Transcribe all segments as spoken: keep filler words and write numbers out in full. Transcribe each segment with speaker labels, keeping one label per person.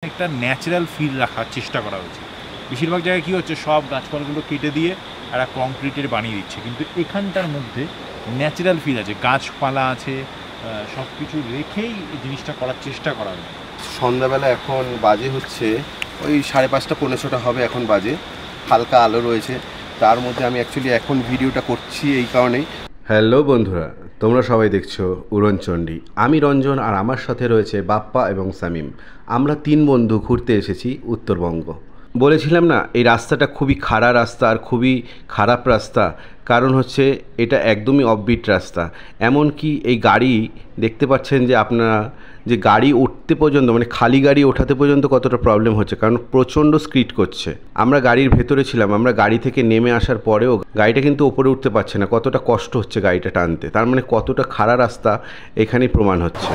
Speaker 1: একটা natural feel রাখার চেষ্টা করা হয়েছে। বেশিরভাগ জায়গায় কী হচ্ছে, সব গাছপালাগুলো কেটে দিয়ে একটা কংক্রিটের বানিয়ে দিচ্ছে, কিন্তু এখানটার মধ্যে ন্যাচারাল ফিল আছে, গাছপালা আছে, সব কিছু রেখেই এই জিনিসটা করার চেষ্টা করা হয়েছে।
Speaker 2: সন্ধ্যাবেলা এখন বাজে হচ্ছে ওই সাড়ে পাঁচটা পনেরো ছটা হবে এখন বাজে, হালকা আলো রয়েছে, তার মধ্যে আমি অ্যাকচুয়ালি এখন ভিডিওটা করছি এই কারণেই। হ্যালো বন্ধুরা, তোমরা সবাই দেখছো উড়নচণ্ডী। আমি রঞ্জন আর আমার সাথে রয়েছে বাপ্পা এবং সামিম। আমরা তিন বন্ধু ঘুরতে এসেছি উত্তরবঙ্গ। বলেছিলাম না এই রাস্তাটা খুবই খাড়া রাস্তা আর খুবই খারাপ রাস্তা, কারণ হচ্ছে এটা একদমই অফবিট রাস্তা। এমনকি এই গাড়ি দেখতে পাচ্ছেন যে আপনারা, যে গাড়ি উঠতে পর্যন্ত, মানে খালি গাড়ি ওঠাতে পর্যন্ত কতটা প্রবলেম হচ্ছে, কারণ প্রচণ্ড স্কিড করছে। আমরা গাড়ির ভেতরে ছিলাম, আমরা গাড়ি থেকে নেমে আসার পরেও গাড়িটা কিন্তু ওপরে উঠতে পারছে না, কতটা কষ্ট হচ্ছে গাড়িটা টানতে। তার মানে কতটা খাড়া রাস্তা এখানেই প্রমাণ হচ্ছে।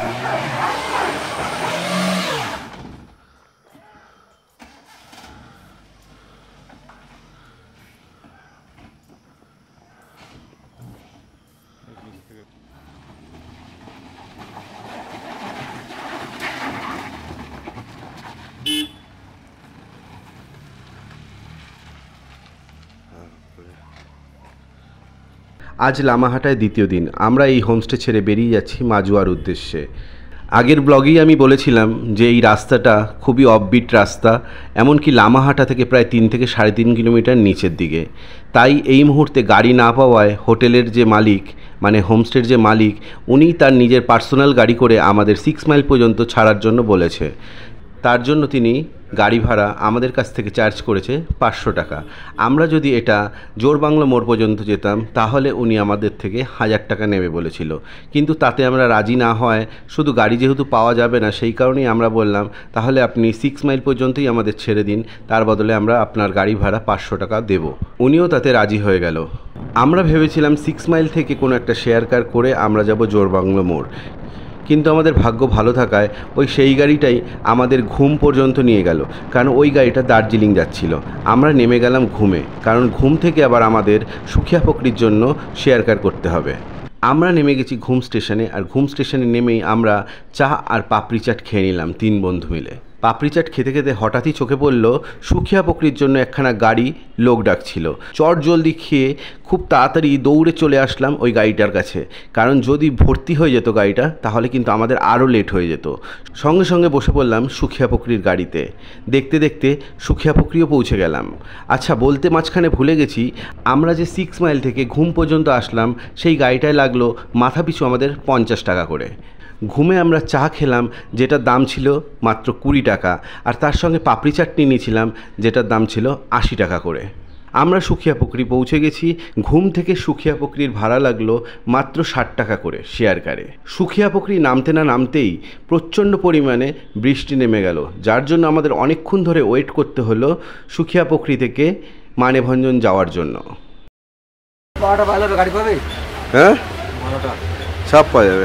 Speaker 2: আজ লামাহাটায় দ্বিতীয় দিন। আমরা এই হোমস্টে ছেড়ে বেরিয়ে যাচ্ছি মাজুয়ার উদ্দেশ্যে। আগের ব্লগেই আমি বলেছিলাম যে এই রাস্তাটা খুবই অফবিট রাস্তা, এমনকি লামাহাটা থেকে প্রায় তিন থেকে সাড়ে তিন কিলোমিটার নিচের দিকে। তাই এই মুহূর্তে গাড়ি না পাওয়ায় হোটেলের যে মালিক, মানে হোমস্টের যে মালিক, উনি তার নিজের পার্সোনাল গাড়ি করে আমাদের সিক্স মাইল পর্যন্ত ছাড়ার জন্য বলেছে। তার জন্য তিনি গাড়ি ভাড়া আমাদের কাছ থেকে চার্জ করেছে পাঁচশো টাকা। আমরা যদি এটা জোরবাংলা মোড় পর্যন্ত যেতাম তাহলে উনি আমাদের থেকে হাজার টাকা নেবে বলেছিল, কিন্তু তাতে আমরা রাজি না হয়, শুধু গাড়ি যেহেতু পাওয়া যাবে না সেই কারণেই আমরা বললাম তাহলে আপনি সিক্স মাইল পর্যন্তই আমাদের ছেড়ে দিন, তার বদলে আমরা আপনার গাড়ি ভাড়া পাঁচশো টাকা দেব। উনিও তাতে রাজি হয়ে গেল। আমরা ভেবেছিলাম সিক্স মাইল থেকে কোনো একটা শেয়ার কার করে আমরা যাব জোরবাংলা মোড়, কিন্তু আমাদের ভাগ্য ভালো থাকায় ওই সেই গাড়িটাই আমাদের ঘুম পর্যন্ত নিয়ে গেল, কারণ ওই গাড়িটা দার্জিলিং যাচ্ছিল। আমরা নেমে গেলাম ঘুমে, কারণ ঘুম থেকে আবার আমাদের সুখিয়া পকরির জন্য শেয়ার কার করতে হবে। আমরা নেমে গেছি ঘুম স্টেশনে, আর ঘুম স্টেশনে নেমেই আমরা চা আর পাপড়ি চাট খেয়ে নিলাম তিন বন্ধু মিলে। পাপড়ি চাট খেতে খেতে হঠাৎই চোখে পড়ল সুখিয়া পকরির জন্য একখানা গাড়ি লোক ডাকছিল। চট জলদি খেয়ে খুব তাড়াতাড়ি দৌড়ে চলে আসলাম ওই গাড়িটার কাছে, কারণ যদি ভর্তি হয়ে যেত গাড়িটা তাহলে কিন্তু আমাদের আরও লেট হয়ে যেত। সঙ্গে সঙ্গে বসে পড়লাম সুখিয়া পকরির গাড়িতে। দেখতে দেখতে সুখিয়া পকরিও পৌঁছে গেলাম। আচ্ছা, বলতে মাঝখানে ভুলে গেছি, আমরা যে সিক্স মাইল থেকে ঘুম পর্যন্ত আসলাম সেই গাড়িটায় লাগলো মাথা পিছু আমাদের পঞ্চাশ টাকা করে। ঘুমে আমরা চা খেলাম যেটার দাম ছিল মাত্র কুড়ি টাকা, আর তার সঙ্গে পাপড়ি চাটনি নিয়েছিলাম যেটার দাম ছিল আশি টাকা করে। আমরা সুখিয়া পকরি পৌঁছে গেছি। ঘুম থেকে সুখিয়া পকরির ভাড়া লাগলো মাত্র ষাট টাকা করে শেয়ার কারে। সুখিয়া পকরি নামতে না নামতেই প্রচণ্ড পরিমাণে বৃষ্টি নেমে গেল, যার জন্য আমাদের অনেকক্ষণ ধরে ওয়েট করতে হলো সুখিয়া পকরি থেকে মানেভঞ্জন যাওয়ার জন্য।
Speaker 3: গাড়ি পাবে?
Speaker 2: হ্যাঁ, সব পাওয়া যাবে।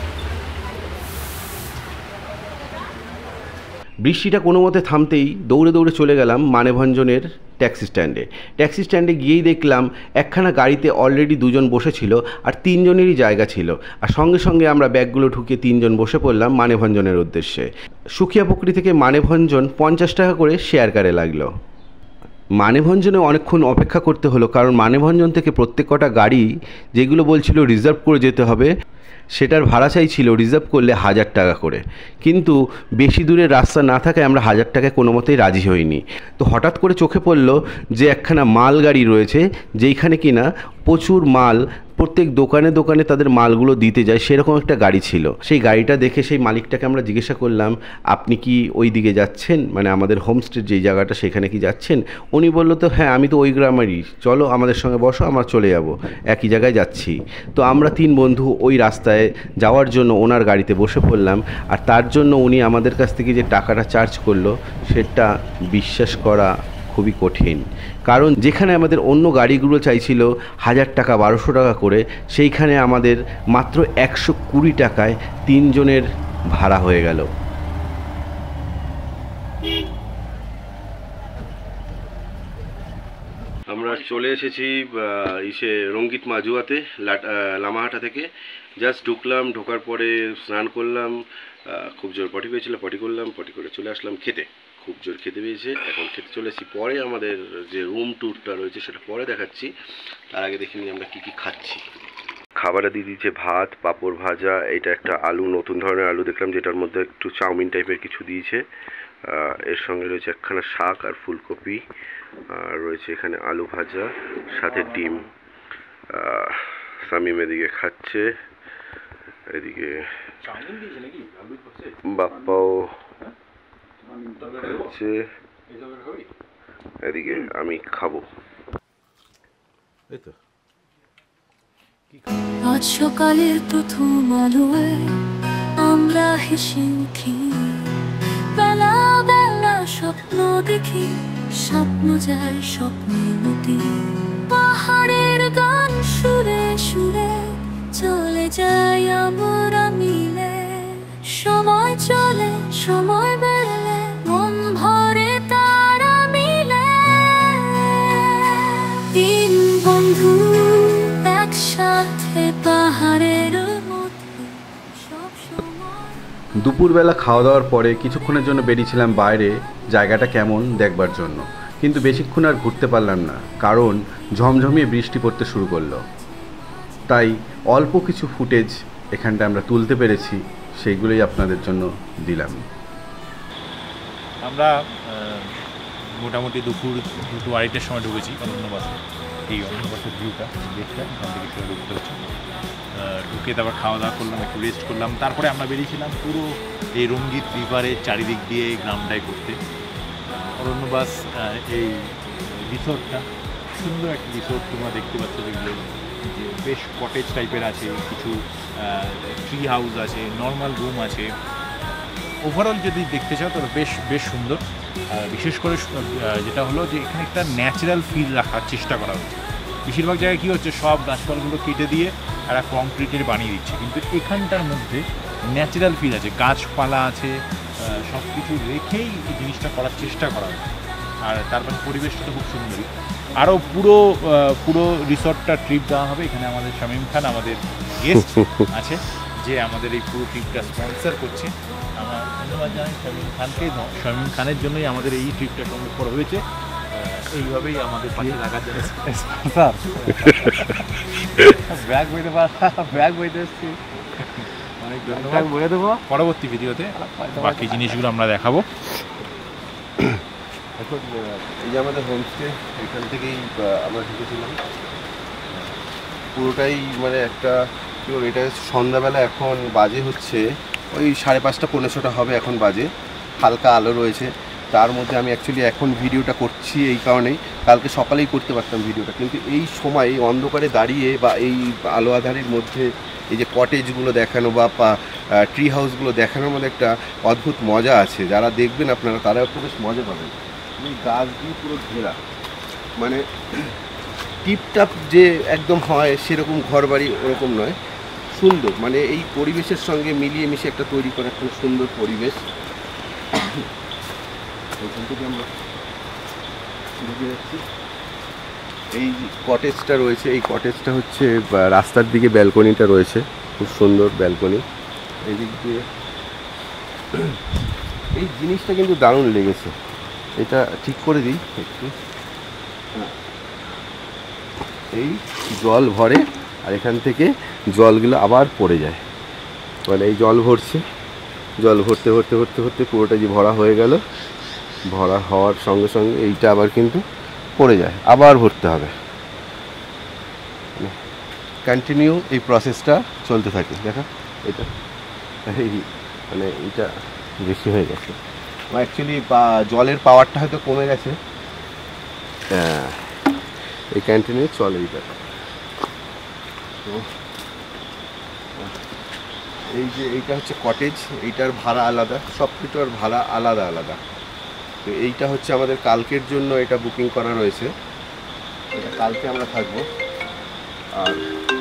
Speaker 2: বৃষ্টিটা কোনো মতে থামতেই দৌড়ে দৌড়ে চলে গেলাম মানেভঞ্জনের ট্যাক্সি স্ট্যান্ডে। ট্যাক্সি স্ট্যান্ডে গিয়েই দেখলাম একখানা গাড়িতে অলরেডি দুজন বসেছিল আর তিনজনেরই জায়গা ছিল, আর সঙ্গে সঙ্গে আমরা ব্যাগগুলো ঢুকে তিনজন বসে পড়লাম মানেভঞ্জনের উদ্দেশ্যে। সুখিয়া পকরি থেকে মানেভঞ্জন পঞ্চাশ টাকা করে শেয়ার কারে লাগলো। মানেভঞ্জনে অনেকক্ষণ অপেক্ষা করতে হলো, কারণ মানেভঞ্জন থেকে প্রত্যেক কটা গাড়ি যেগুলো বলছিল রিজার্ভ করে যেতে হবে সেটার ভাড়া চাইছিল রিজার্ভ করলে হাজার টাকা করে, কিন্তু বেশি দূরের রাস্তা না থাকায় আমরা হাজার টাকায় কোনো মতেই রাজি হইনি। তো হঠাৎ করে চোখে পড়ল যে একখানা মাল গাড়ি রয়েছে, যেইখানে কিনা প্রচুর মাল প্রত্যেক দোকানে দোকানে তাদের মালগুলো দিতে যায়, সেরকম একটা গাড়ি ছিল। সেই গাড়িটা দেখে সেই মালিকটাকে আমরা জিজ্ঞাসা করলাম, আপনি কি ওই দিকে যাচ্ছেন, মানে আমাদের হোমস্টের যেই জায়গাটা সেখানে কি যাচ্ছেন? উনি বললো, তো হ্যাঁ আমি তো ওই গ্রামেরই, চলো আমাদের সঙ্গে বসো, আমরা চলে যাব, একই জায়গায় যাচ্ছি। তো আমরা তিন বন্ধু ওই রাস্তায় যাওয়ার জন্য ওনার গাড়িতে বসে পড়লাম, আর তার জন্য উনি আমাদের কাছ থেকে যে টাকাটা চার্জ করলো সেটা বিশ্বাস করা খুবই কঠিন, কারণ যেখানে আমাদের অন্য গাড়িগুলো চাইছিল হাজার টাকা বারোশো টাকা করে, সেইখানে আমাদের মাত্র একশো কুড়ি টাকায় তিনজনের ভাড়া হয়ে গেল। আমরা চলে এসেছি ইসে রঙ্গিত মাজুয়াতে লামাহাটা থেকে। জাস্ট ঢুকলাম, ঢোকার পরে স্নান করলাম, খুব জোর পটি পেয়েছিল, পটি করলাম, পটি করে চলে আসলাম খেতে। খুব জোর খেতে পেয়েছে, এখন খেতে চলে এসেছি। পরে আমাদের যে রুম ট্যুরটা রয়েছে সেটা পরে দেখাচ্ছি, তার আগে দেখে নিই আমরা কী কী খাচ্ছি। খাবারে দিয়ে দিচ্ছে ভাত, পাঁপড় ভাজা, এটা একটা আলু, নতুন ধরনের আলু দেখলাম যেটার মধ্যে একটু চাউমিন টাইপের কিছু দিয়েছে। এর সঙ্গে রয়েছে একখানা শাক আর ফুলকপি, আর রয়েছে এখানে আলু ভাজা সাথে ডিম। সামিম এদিকে খাচ্ছে, এদিকে বাপ্পাও খাচ্ছে, এদিকে আমি খাবো। এইতো
Speaker 3: আজ সকালের প্রথম আলোয় আমরা হেসে উঠি, বেলা বেলা স্বপ্ন দেখি, স্বপ্ন যায় স্বপ্নে নদী। পাহাড়ের গান সুরে সুরে চলে যাই আমরা মিলে, সময় চলে সময় বেরলে মন ভরে তারা মিলে। তিন বন্ধু একসাথে পাহাড়ের মধ্যে সব সময়।
Speaker 2: দুপুরবেলা খাওয়া দাওয়ার পরে কিছুক্ষণের জন্য বেরিয়েছিলাম বাইরে জায়গাটা কেমন দেখবার জন্য, কিন্তু বেশিক্ষণ আর ঘুরতে পারলাম না, কারণ ঝমঝমিয়ে বৃষ্টি পড়তে শুরু করলো। তাই অল্প কিছু ফুটেজ এখানটা আমরা তুলতে পেরেছি, সেইগুলোই আপনাদের জন্য দিলাম।
Speaker 1: আমরা মোটামুটি দুপুর দুটো আড়াইটার সময় ঢুকেছি অরণ্যবাসে। এই অরণ্যবাসের ভিউটা দেখলাম, এখান থেকে সেটা ঢুকতে হচ্ছে। ঢুকে তারপর খাওয়া দাওয়া করলাম, একটু রেস্ট করলাম, তারপরে আমরা বেরিয়েছিলাম পুরো এই রঙ্গিত রিভারের চারিদিক দিয়ে এই গ্রামটায় ঘুরতে। অরণ্যবাস এই রিসোর্টটা সুন্দর একটা রিসোর্ট, তোমরা দেখতে পাচ্ছ যেগুলো যে বেশ কটেজ টাইপের আছে, কিছু ট্রি হাউস আছে, নর্মাল রুম আছে। ওভারঅল যদি দেখতে চাও তাহলে বেশ বেশ সুন্দর। বিশেষ করে যেটা হলো যে এখানে একটা ন্যাচারাল ফিল রাখার চেষ্টা করা হচ্ছে। বেশিরভাগ জায়গায় কী হচ্ছে, সব গাছপালাগুলো কেটে দিয়ে একটা কংক্রিটের বানিয়ে দিচ্ছে, কিন্তু এখানটার মধ্যে ন্যাচারাল ফিল আছে, গাছপালা আছে, সব কিছু রেখেই এই জিনিসটা করার চেষ্টা করা হচ্ছে। আর তারপরে পরিবেশটা তো খুব সুন্দরই। আরও পুরো পুরো রিসর্টটা ট্রিপ দেওয়া হবে। এখানে আমাদের শামীম খান আমাদের গেস্ট আছে, যে আমাদের এই পুরো ট্রিপটা স্পন্সর করছে। আমার ধন্যবাদ জানাই শামীম খানকে। শামীম খানের জন্যই আমাদের এই ট্রিপটা সম্ভব করা হয়েছে। এইভাবেই আমাদের পাশে থাকার জন্য স্পন্সর। ব্যাগ বইতে ব্যাগ বইতে এসছি, অনেক ধন্যবাদ। বয়ে দেবো পরবর্তী ভিডিওতে, বাকি জিনিসগুলো আমরা দেখাবো।
Speaker 2: এখন এই যে আমাদের হোমস্টে, এখান থেকেই আমরা ঢুকেছিলাম। পুরোটাই মানে একটা কি বলবো, এটা সন্ধ্যাবেলা, এখন বাজে হচ্ছে ওই সাড়ে পাঁচটা পৌনে ছটা হবে এখন বাজে। হালকা আলো রয়েছে, তার মধ্যে আমি অ্যাকচুয়ালি এখন ভিডিওটা করছি এই কারণেই, কালকে সকালেই করতে পারতাম ভিডিওটা, কিন্তু এই সময় অন্ধকারে দাঁড়িয়ে বা এই আলো আধারের মধ্যে এই যে কটেজগুলো দেখানো বা ট্রি হাউসগুলো দেখানোর মধ্যে একটা অদ্ভুত মজা আছে। যারা দেখবেন আপনারা তারা একটু বেশ মজা পাবেন। এই গাছ দিয়ে পুরো ঘেরা, মানে টিপটাপ যে একদম হয় সেরকম ঘর বাড়ি ওরকম নয়, সুন্দর, মানে এই পরিবেশের সঙ্গে মিলিয়ে মিশে একটা তৈরি করা একটা সুন্দর পরিবেশ। ওইখান থেকে আমরা ঢুকে যাচ্ছি। এই কটেজটা রয়েছে, এই কটেজটা হচ্ছে রাস্তার দিকে ব্যালকনিটা রয়েছে, খুব সুন্দর ব্যালকনি। এই দিক দিয়ে এই জিনিসটা কিন্তু দারুণ লেগেছে, এটা ঠিক করে দিই একটু। এই জল ভরে আর এখান থেকে জলগুলো আবার পড়ে যায়, মানে এই জল ভরছে, জল ভরতে ভরতে ভরতে ভরতে পুরোটা যে ভরা হয়ে গেল, ভরা হওয়ার সঙ্গে সঙ্গে এইটা আবার কিন্তু পড়ে যায়, আবার ভরতে হবে। কন্টিনিউ এই প্রসেসটা চলতে থাকে। দেখা এটা এই মানে এইটা বেশি হয়ে গেছে, অ্যাকচুয়ালি জলের পাওয়ারটা হয়তো কমে গেছে। হ্যাঁ, এই কন্টিনিউ চলে এইটা। তো এই যে এইটা হচ্ছে কটেজ, এইটার ভাড়া আলাদা, সব কিছুর ভাড়া আলাদা আলাদা। তো এইটা হচ্ছে আমাদের কালকের জন্য এটা বুকিং করা রয়েছে, এটা কালকে আমরা থাকবো। আর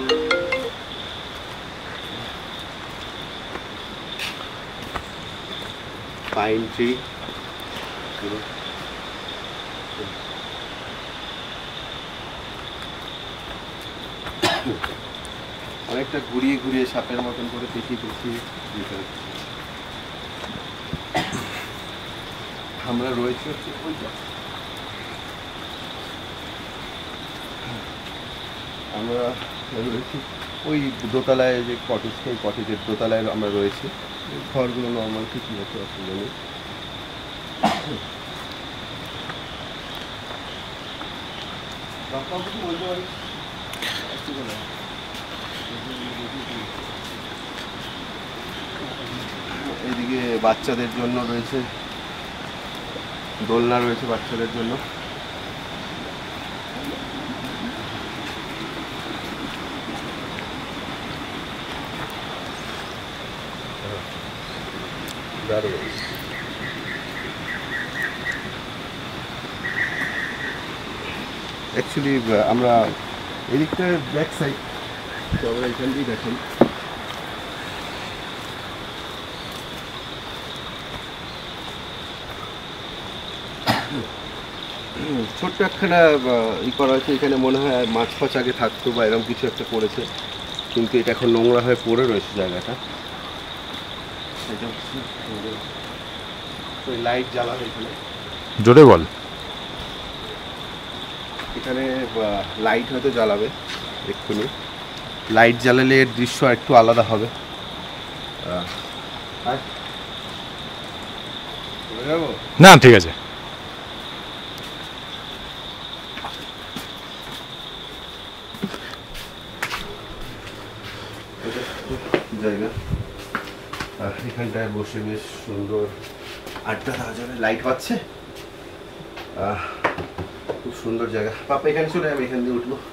Speaker 2: পাইন ট্রি, অনেকটা ঘুরিয়ে ঘুরিয়ে সাপের মতন করে পেঁচিয়ে পেঁচিয়ে দিতে হচ্ছে। আমরা রয়েছি হচ্ছে ওইটা, আমরা রয়েছি ওই দোতলায় যে কটেজ, সেই কটেজের দোতলায় আমরা রয়েছি। ঘরগুলো নর্মাল কিছুই হচ্ছে, অসুবিধা নেই। বলতে পারি এইদিকে বাচ্চাদের জন্য রয়েছে দোলনা, রয়েছে বাচ্চাদের জন্য। অ্যাকচুয়ালি আমরা এদিকটা ব্যাক সাইড, তো আমরা এখান দিয়েই দেখেন ছোট্ট একখানা ই করা হয়েছে। এখানে মনে হয় মাছ ফাছ আগে থাকতো বা এরকম কিছু একটা করেছে, কিন্তু এটা এখন নোংরা হয়ে পড়ে রয়েছে জায়গাটা। এটা হচ্ছে লাইট জ্বালাবে এখানে,
Speaker 1: জোরে বল।
Speaker 2: এখানে লাইট হয়তো জ্বালাবে এক্ষুনি, লাইট জ্বালালে এর দৃশ্য একটু আলাদা হবে।
Speaker 1: না ঠিক আছে।
Speaker 2: জায়গা, আর এখানটায় বসে বেশ সুন্দর আড্ডা দেওয়া যাবে। লাইট পাচ্ছে, খুব সুন্দর জায়গা। পাপা এখানে চলে যাবে, এখান দিয়ে উঠবো।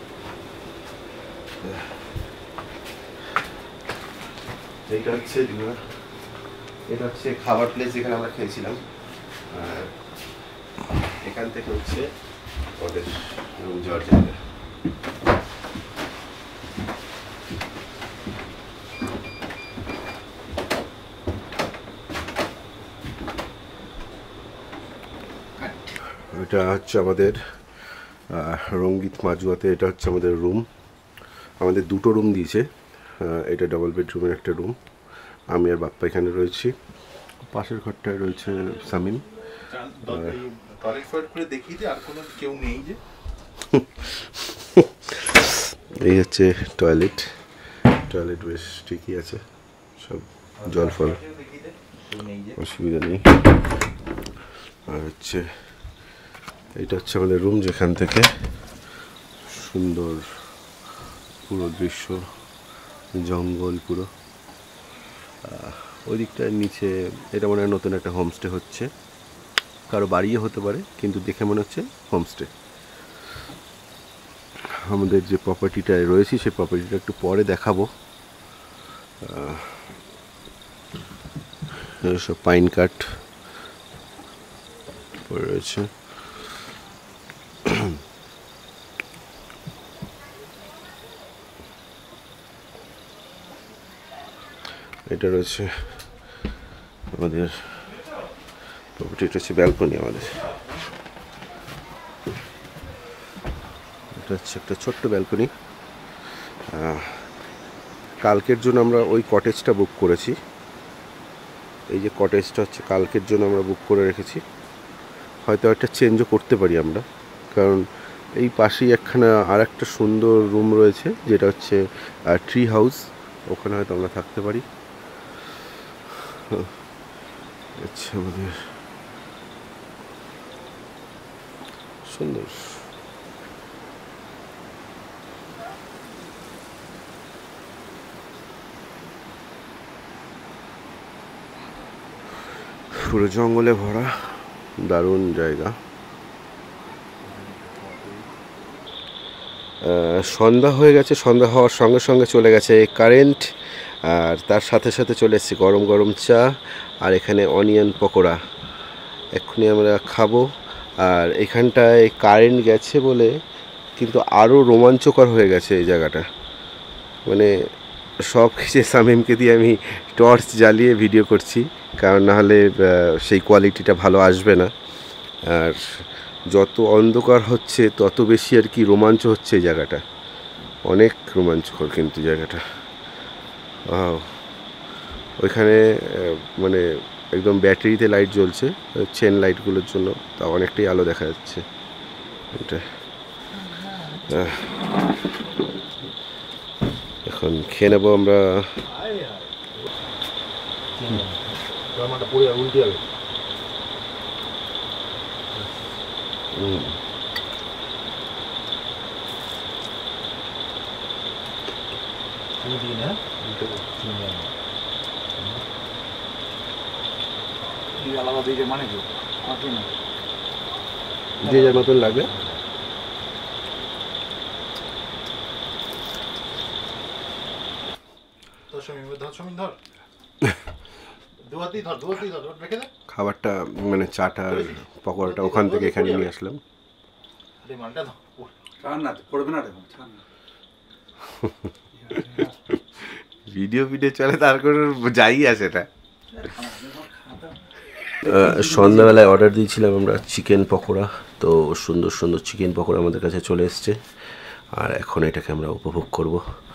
Speaker 2: এইটা হচ্ছে এটা হচ্ছে খাবার প্লেস, যেখানে আমরা খেয়েছিলাম। আর এখান থেকে হচ্ছে ওদের রুম যাওয়ার জায়গা। এটা হচ্ছে আমাদের রঙ্গিত মাজুয়াতে, এটা হচ্ছে আমাদের রুম। আমাদের দুটো রুম দিয়েছে, এটা ডাবল বেডরুমের একটা রুম। আমি আর বাপ্পা এখানে রয়েছি। পাশের ঘরটায় রয়েছে সামিম। এই হচ্ছে টয়লেট, টয়লেট বেশ ঠিকই আছে, সব জল ফল, অসুবিধা নেই। আর হচ্ছে এটা হচ্ছে আমাদের রুম, যেখান থেকে সুন্দর পুরো দৃশ্য, জঙ্গল পুরো। ওই দিকটার নিচে এটা মনে হয় নতুন একটা হোমস্টে হচ্ছে, কারো বাড়িও হতে পারে, কিন্তু দেখে মনে হচ্ছে হোমস্টে। আমাদের যে প্রপার্টিটায় রয়েছি সেই প্রপার্টিটা একটু পরে দেখাবো। সব পাইন কাঠ পড়ে রয়েছে। এটা রয়েছে আমাদের প্রপার্টি, এটা হচ্ছে ব্যালকনি আমাদের। এটা হচ্ছে একটা ছোট্ট ব্যালকনি। কালকের জন্য আমরা ওই কটেজটা বুক করেছি। এই যে কটেজটা হচ্ছে কালকের জন্য আমরা বুক করে রেখেছি। হয়তো একটা চেঞ্জও করতে পারি আমরা, কারণ এই পাশেই একখানা আর একটা সুন্দর রুম রয়েছে, যেটা হচ্ছে ট্রি হাউস। ওখানে হয়তো আমরা থাকতে পারি। আচ্ছা, আমাদের সুন্দর পুরো জঙ্গলে ভরা, দারুণ জায়গা। সন্ধ্যা হয়ে গেছে, সন্ধ্যা হওয়ার সঙ্গে সঙ্গে চলে গেছে কারেন্ট, আর তার সাথে সাথে চলে এসেছে গরম গরম চা, আর এখানে অনিয়ন পকোড়া এক্ষুনি আমরা খাবো। আর এখানটায় কারেন্ট গেছে বলে কিন্তু আরও রোমাঞ্চকর হয়ে গেছে এই জায়গাটা। মানে সব কিছু সামিমকে দিয়ে আমি টর্চ জ্বালিয়ে ভিডিও করছি, কারণ নাহলে সেই কোয়ালিটিটা ভালো আসবে না। আর যত অন্ধকার হচ্ছে তত বেশি আর কি রোমাঞ্চ হচ্ছে এই জায়গাটা। অনেক রোমাঞ্চকর কিন্তু জায়গাটা। ওইখানে মানে একদম ব্যাটারিতে লাইট জ্বলছে চেন লাইটগুলোর জন্য, তা অনেকটাই আলো দেখা যাচ্ছে। এটা এখন খেয়ে নেবো আমরা। যে যার মতন লাগবে। খাবারটা মানে চাটা পকোড়াটা ওখান থেকে এখানে নিয়ে আসলাম। ভিডিও ভিডিও চলে তার কোনো যাই আছে এটা। সন্ধ্যাবেলায় অর্ডার দিয়েছিলাম আমরা চিকেন পকোড়া, তো সুন্দর সুন্দর চিকেন পকোড়া আমাদের কাছে চলে এসছে, আর এখন এটাকে আমরা উপভোগ করব।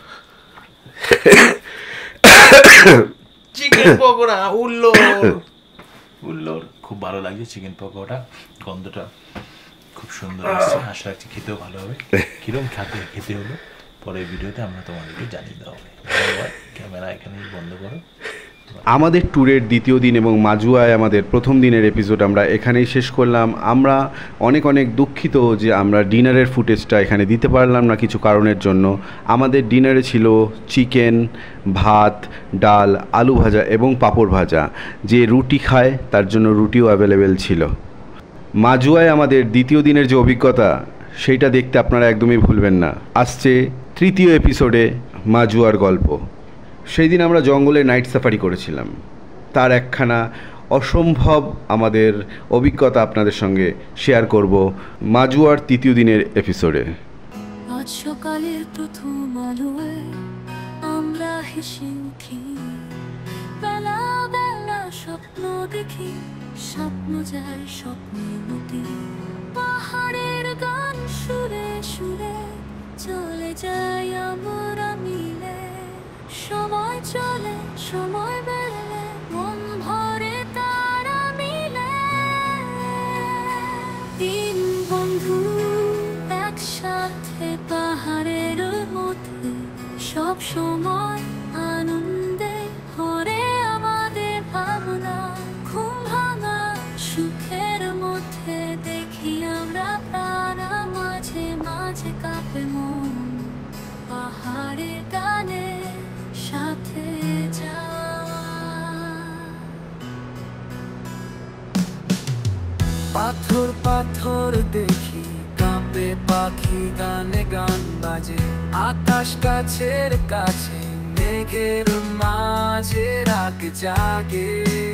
Speaker 1: চিকেন পকোড়া উল্লোর উল্লোর খুব ভালো লাগছে। চিকেন পকোড়া গন্ধটা খুব সুন্দর আসছে, আশা রাখছি খেতেও ভালো হবে। কিরকম খেতে খেতে হলো পরের ভিডিওতে আমরা তোমাদেরকে জানিয়ে দেওয়া হবে। ক্যামেরা এখানেই বন্ধ করো।
Speaker 2: আমাদের ট্যুরের দ্বিতীয় দিন এবং মাজুয়ায় আমাদের প্রথম দিনের এপিসোড আমরা এখানেই শেষ করলাম। আমরা অনেক অনেক দুঃখিত যে আমরা ডিনারের ফুটেজটা এখানে দিতে পারলাম না কিছু কারণের জন্য। আমাদের ডিনারে ছিল চিকেন, ভাত, ডাল, আলু ভাজা এবং পাঁপড় ভাজা। যে রুটি খায় তার জন্য রুটিও অ্যাভেলেবেল ছিল। মাজুয়ায় আমাদের দ্বিতীয় দিনের যে অভিজ্ঞতা সেইটা দেখতে আপনারা একদমই ভুলবেন না। আসছে তৃতীয় এপিসোডে মাজুয়ার গল্প। সেই দিন আমরা জঙ্গলে নাইট সাফারি করেছিলাম, তার একখানা অসম্ভব আমাদের অভিজ্ঞতা আপনাদের সঙ্গে শেয়ার করব মাজুয়ার তৃতীয় দিনের এপিসোডে।
Speaker 3: আজ সকালের প্রথম আলোয় আমরা হেসে উঠি, বেলা বেলা স্বপ্ন দেখি, স্বপ্ন যায় স্বপ্নে নদী। পাহাড়ের গান সুরে সুরে চলে যাই আমরা মিলে। সময় চলে সময় বেড়ে মন ভরে তারা মিলে। তিন বন্ধু একসাথে পাহাড়ের মধ্যে, সব সময় আনন্দে ভরে আমাদের ভাবনা। ঘুম ভাঙা সুখের মধ্যে দেখি আমরা প্রাণ, মাঝে মাঝে কাঁপে মন পাহাড়ের গানে সাথে যাওয়া।
Speaker 4: পাথর পাথর দেখি কাঁপে পাখি, গানে গান বাজে আকাশ কাছের কাছে, মেঘের মাঝে রাগ জাগে।